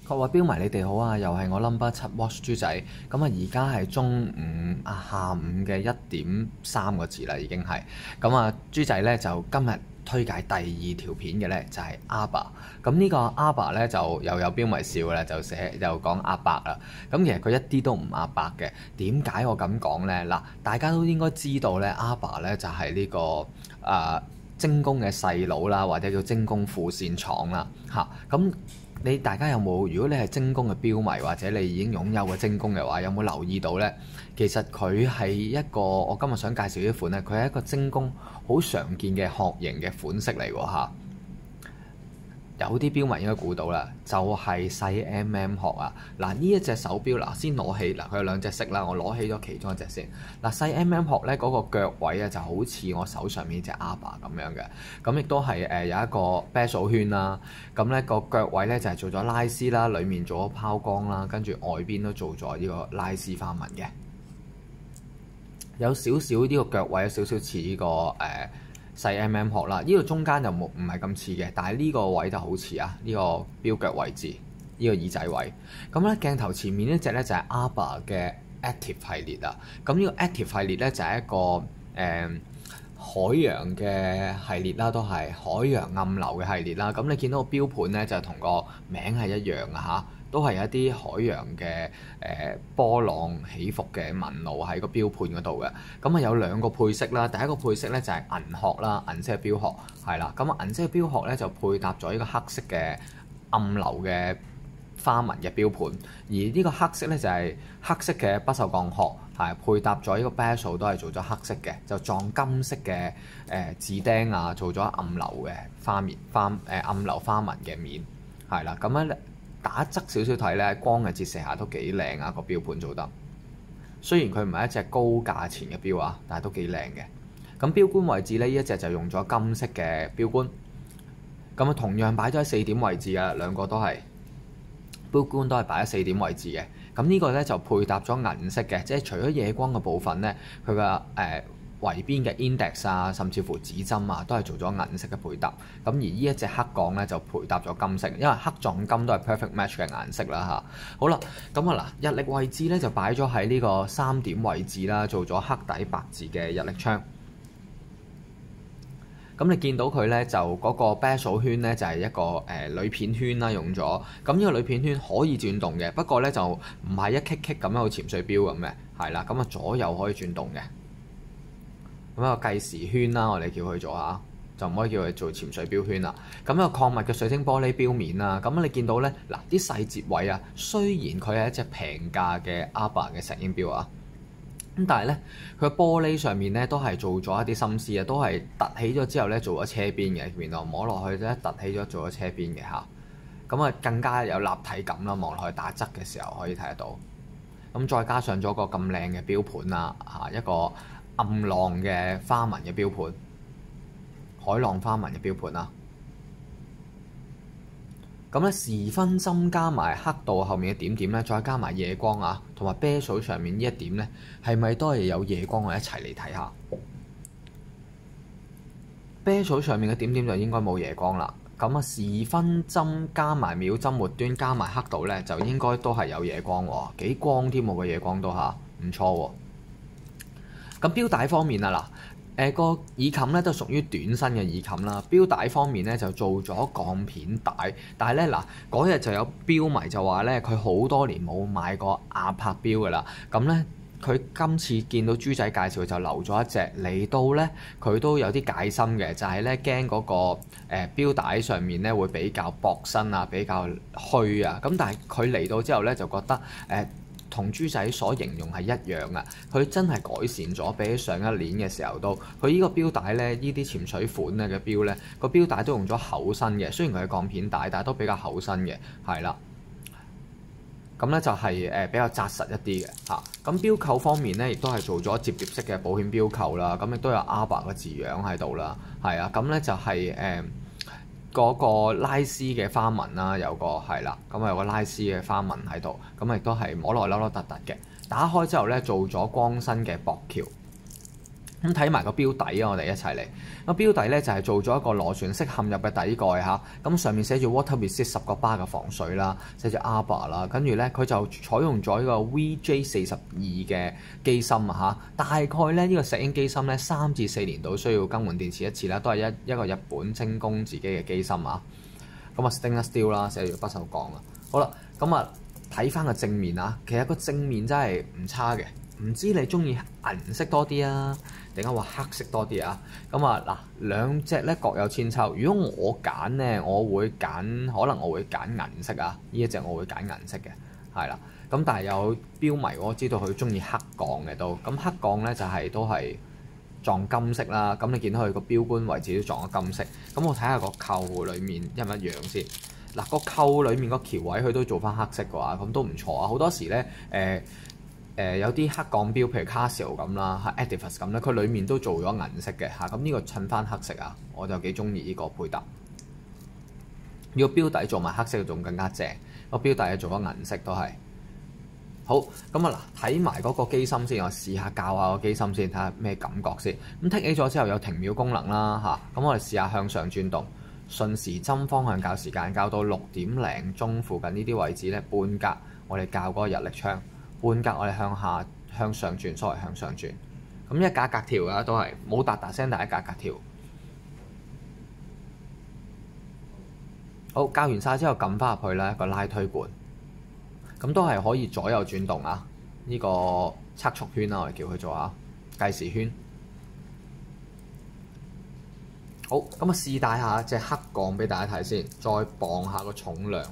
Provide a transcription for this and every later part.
各位標迷，你哋好啊！又係我 No.7 Watch 豬仔。咁啊，而家係中午下午嘅1點3個字啦，已經係。咁啊，豬仔咧就今日推介第2條片嘅咧就係阿爸。咁呢個阿爸咧就又有標迷笑啦，就講阿伯啦。咁其實佢一啲都唔阿伯嘅。點解我咁講咧？嗱，大家都應該知道咧，阿爸咧就係呢個精工嘅細佬啦，或者叫精工副線廠啦，嚇咁。大家有冇？如果你係精工嘅標迷，或者你已經擁有嘅精工嘅話，有冇留意到呢？其實佢係一個我今日想介紹呢款咧，佢係一個精工好常見嘅殼型嘅款式嚟喎嚇。有啲標迷應該估到啦，就係細 殼啊！嗱，呢一隻手錶嗱，先攞起嗱，佢有兩隻色啦，我攞起咗其中一隻先。嗱，細 殼咧嗰個腳位啊，就好似我手上面隻阿爸咁樣嘅，咁亦都係有一個啤數圈啦。咁咧個腳位咧就係做咗拉絲啦，裡面做咗拋光啦，跟住外邊都做咗呢個拉絲花紋嘅，有少少呢個腳位有少少似呢個細 殼啦，呢個中間就唔係咁似嘅，但係呢個位就好似啊，呢個錶腳位置，呢個耳仔位。咁咧鏡頭前面呢隻咧就係阿爸嘅 Active 系列啊。咁呢個 Active 系列咧就係一個海洋嘅系列啦，都係海洋暗流嘅系列啦。咁你見到個錶盤咧就同個名係一樣嘅嚇，都係一啲海洋嘅波浪起伏嘅紋路喺個錶盤嗰度嘅。咁啊有兩個配色啦，第一個配色咧就係銀殼啦，銀色嘅錶殼係啦。咁銀色嘅錶殼咧就配搭咗呢個黑色嘅暗流嘅花紋嘅錶盤，而呢個黑色咧就係黑色嘅不鏽鋼殼，係配搭咗呢個 bezel 都係做咗黑色嘅，就撞金色嘅紙釘啊，做咗暗流嘅暗流花紋嘅面係啦。咁樣打側少少睇咧，光嘅折射下都幾靚啊！個錶盤做得，雖然佢唔係一隻高價錢嘅錶啊，但係都幾靚嘅。咁錶冠位置呢，呢一隻就用咗金色嘅錶冠，咁啊同樣擺咗喺4點位置啊，兩個都係錶冠都係擺喺4點位置嘅。咁呢個咧就配搭咗銀色嘅，即係除咗夜光嘅部分咧，佢嘅圍邊嘅 index 啊，甚至乎指針啊，都係做咗銀色嘅配搭。咁而呢一隻黑鋼咧就配搭咗金色，因為黑撞金都係 perfect match 嘅顏色啦嚇。好啦，咁啊嗱，日曆位置咧就擺咗喺呢個3點位置啦，做咗黑底白字嘅日曆槍。咁你見到佢咧就嗰個 bezel 圈咧就係一個鋁片圈啦，用咗。咁呢個鋁片圈可以轉動嘅，不過咧就唔係一棘棘咁樣好似潛水錶咁嘅，係啦。咁啊左右可以轉動嘅。咁一個計時圈啦，我哋叫佢做下，就唔可以叫佢做潛水錶圈啦。咁一個礦物嘅水晶玻璃錶面啦，咁你見到咧嗱啲細節位啊，雖然佢係一隻平價嘅阿爸嘅石英錶啊，咁但係咧佢玻璃上面咧都係做咗一啲心思啊，都係凸起咗之後咧做咗車邊嘅，原來摸落去咧凸起咗做咗車邊嘅嚇，咁啊更加有立體感啦，望落去打側嘅時候可以睇得到。咁再加上咗個咁靚嘅錶盤啊，一個暗浪嘅花紋嘅錶盤，海浪花紋嘅錶盤啦。咁咧時分針加埋黑度後面嘅點點咧，再加埋夜光啊，同埋bezel上面呢一點咧，係咪都係有夜光？我一齊嚟睇下。bezel上面嘅點點就應該冇夜光啦。咁啊時分針加埋秒針末端加埋黑度咧，就應該都係有夜光喎，幾光添喎個夜光都嚇，唔錯喎。咁錶帶方面啊嗱，個耳冚咧都屬於短身嘅耳冚啦。錶帶方面咧就做咗鋼片帶，但係咧嗱嗰日就有錶迷就話咧，佢好多年冇買過阿帕錶噶啦。咁咧佢今次見到豬仔介紹就留咗一隻嚟到咧，佢都有啲戒心嘅，就係咧驚嗰個錶帶上面咧會比較薄身啊，比較虛啊。咁但係佢嚟到之後咧就覺得同豬仔所形容係一樣啊！佢真係改善咗，比起上一年嘅時候都，佢呢個錶帶咧，呢啲潛水款咧嘅錶咧，個錶帶都用咗厚身嘅，雖然佢係鋼片帶，但係都比較厚身嘅，係啦。咁咧就係比較紮實一啲嘅嚇。咁錶扣方面咧，亦都係做咗摺疊式嘅保險錶扣啦。咁亦都有阿爸嘅字樣喺度啦，係啊。咁咧就係嗰個拉絲嘅花紋啦，有個係啦，咁啊有個拉絲嘅花紋喺度，咁亦都係摸落去凹凹凸凸嘅。打開之後咧，做咗光身嘅薄橋， 咁睇埋個標底啊，我哋一齊嚟。個標底咧就係做咗一個螺旋式嵌入嘅底蓋嚇，咁上面寫住 Water Resist 10個巴嘅防水啦，寫住 Arbor 啦，跟住咧佢就採用咗呢個 VJ42嘅機芯啊嚇，大概咧呢個石英機芯咧3至4年度需要更換電池一次啦，都係一個日本精工自己嘅機芯啊。咁啊 Stainless Steel 啦，寫住不鏽鋼啦。好啦，咁啊睇翻個正面啊，其實個正面真係唔差嘅。唔知你中意銀色多啲啊，定係話黑色多啲啊？咁啊嗱，兩隻咧各有千秋。如果我揀咧，可能我會揀銀色啊。呢一隻我會揀銀色嘅，係啦。咁但係有標迷我知道佢中意黑鋼嘅都。咁黑鋼咧就係都係撞金色啦。咁你見到佢個標冠位置都撞咗金色。咁我睇下個扣裡面一唔一樣先。嗱，個扣裡面個橋位佢都做翻黑色嘅話，咁都唔錯啊。好多時咧有啲黑鋼標，譬如 Casio 咁啦，Adifas 咁咧，佢裡面都做咗銀色嘅嚇。咁呢個襯翻黑色啊，我就幾中意呢個配搭。呢個標底做埋黑色仲更加正。個標底做咗銀色都係好。咁啊嗱，睇埋嗰個機芯先，我試下校下個機芯先，睇下咩感覺先。咁剔起咗之後有停秒功能啦嚇。咁我哋試下向上轉動，順時針方向校時間，校到6點零鐘附近呢啲位置咧，半格我哋校嗰個日曆窗。半格我哋向上轉，所謂向上轉，咁一格格調㗎都係冇嗒嗒聲，但係一格格調。好，校完晒之後撳翻入去咧個拉推管，咁都係可以左右轉動啊。呢個測速圈啦，我哋叫佢做啊計時圈。好，咁啊試戴下隻黑鋼俾大家睇先，再磅下個重量。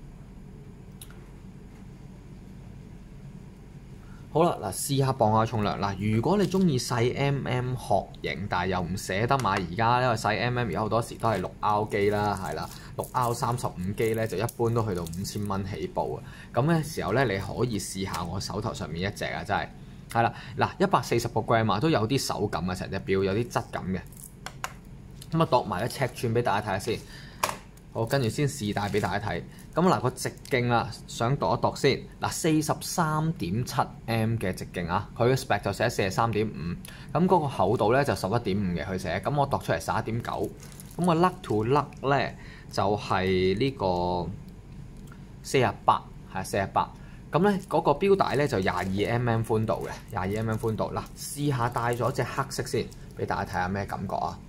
好啦，嗱試下磅下重量嗱。如果你中意細 殼型，但係又唔捨得買而家，因為細而家好多時都係6R機啦，係啦，6R 35機咧就一般都去到5000蚊起步啊。咁嘅時候咧，你可以試下我手頭上面一隻啊，真係啦嗱，140個 gram 啊，都有啲手感啊，成隻錶有啲質感嘅。咁啊，度埋個尺寸俾大家睇下先。好，跟住先試戴俾大家睇。咁嗱個直徑啦，想度一度先。嗱43.7m 嘅直徑啊，佢嘅 spec 就寫43.5。咁嗰個厚度咧就11.5嘅佢寫。咁我度出嚟11.9。咁個 lug to lug 咧就係呢個48，係48。咁咧嗰個錶帶咧就22mm 寬度嘅，22mm 寬度。嗱，試下戴咗隻黑色先，俾大家睇下咩感覺啊！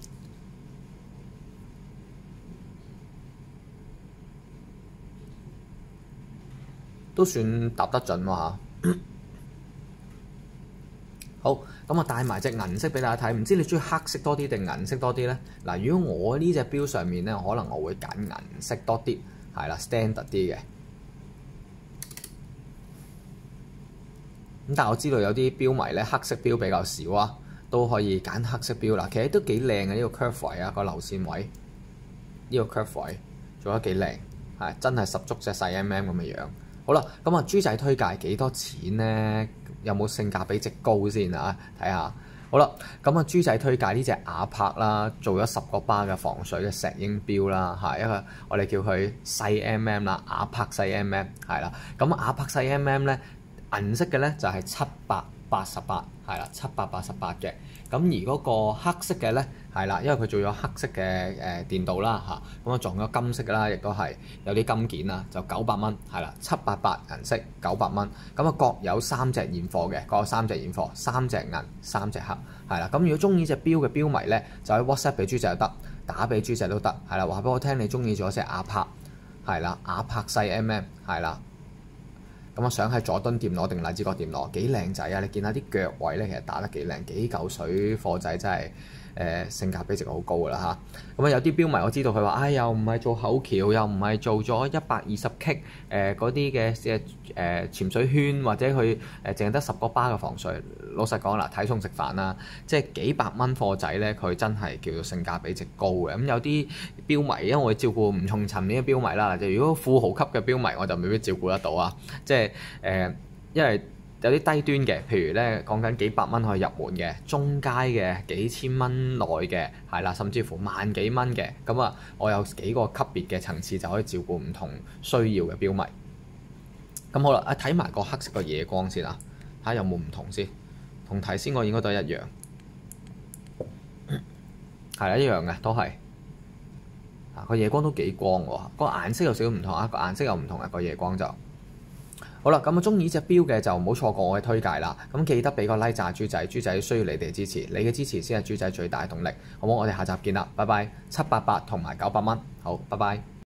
都算搭得準喎嚇。好，咁啊戴埋隻銀色俾大家睇，唔知你中意黑色多啲定銀色多啲呢？嗱，如果我呢隻錶上面呢，可能我會揀銀色多啲，係啦 ，standard 啲嘅。咁但係我知道有啲錶迷呢，黑色錶比較少啊，都可以揀黑色錶啦。其實都幾靚嘅呢個 curve 位啊，個流線位，呢個 curve 位做得幾靚，係真係十足隻細 mm 咁嘅樣。好啦，咁啊豬仔推介幾多錢呢？有冇性價比值高先啊？睇下。好啦，咁啊豬仔推介呢隻雅柏啦，做咗10個巴嘅防水嘅石英錶啦，係一個我哋叫佢細 mm 啦，雅柏細 mm 係啦。咁雅柏細 mm咧，銀色嘅咧就係788，係啦，788嘅。咁而嗰個黑色嘅咧係啦，因為佢做咗黑色嘅電鍍啦嚇，咁啊撞咗金色嘅啦，亦都係有啲金件啦，就900蚊係啦，788銀色900蚊，咁啊各有3隻現貨嘅，各有3隻現貨，3隻銀3隻黑係啦。咁如果中意隻錶嘅錶迷咧，就喺 WhatsApp 俾豬仔又得，打俾豬仔都得係啦。話俾我聽你中意咗隻雅柏係啦，雅柏細 mm 係啦。咁我想喺佐敦店攞定荔枝角店攞，幾靚仔啊！你見下啲腳位咧，其實打得幾靚，幾嚿水貨仔真係性價比值好高㗎啦嚇。咁啊有啲錶迷我知道佢話，又唔係做口橋，又唔係做咗120K 嗰啲嘅潛水圈，或者佢淨係得10個巴嘅防水。老實講啦，睇餸食飯啦，即係幾百蚊貨仔咧，佢真係叫做性價比值高嘅。咁有啲錶迷，因為我照顧唔同層面嘅錶迷啦，就如果富豪級嘅錶迷，我就未必照顧得到啊。即係因為有啲低端嘅，譬如咧講緊幾百蚊可以入門嘅，中階嘅幾千蚊內嘅，係啦，甚至乎萬幾蚊嘅，咁啊，我有幾個級別嘅層次就可以照顧唔同需要嘅錶迷。咁好啦，睇埋個黑色嘅夜光先啊，睇下有冇唔同先。同頭先我應該都係一樣。 係啦，一樣嘅都係。個夜光都幾光喎，個顏色有少少唔同啊，個顏色又唔同啊，個夜光就好啦。咁中意呢隻錶嘅就唔好錯過我嘅推介啦。咁記得俾個 like 炸豬仔，豬仔需要你哋支持，你嘅支持先係豬仔最大動力。好唔好？我哋下集見啦，拜拜。788同埋900蚊，好，拜拜。